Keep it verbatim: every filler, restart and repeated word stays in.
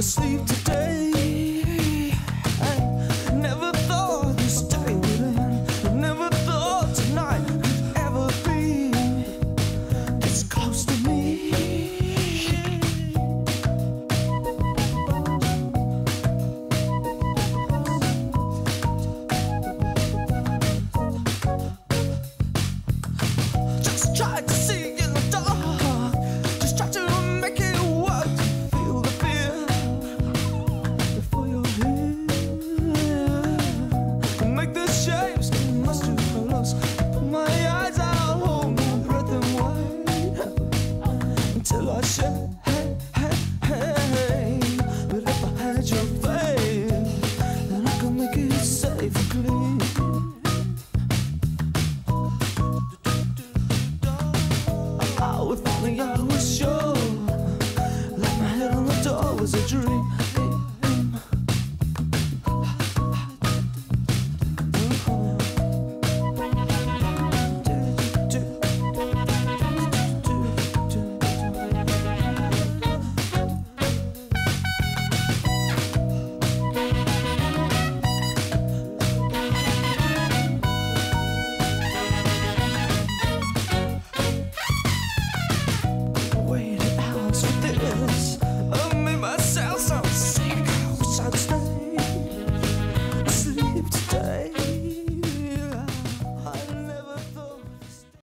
sleep today. I never thought this day would end. Never thought tonight could ever be this close to me. Just tried to see in the dark. Just tried to make it work. Feel the fear before you're here. Make the shapes come much too close. Put my eyes out, hold my breath and wait until I say, hey, hey, hey. But if I had your faith, then I could make it safe and clean. I would finally, I was sure.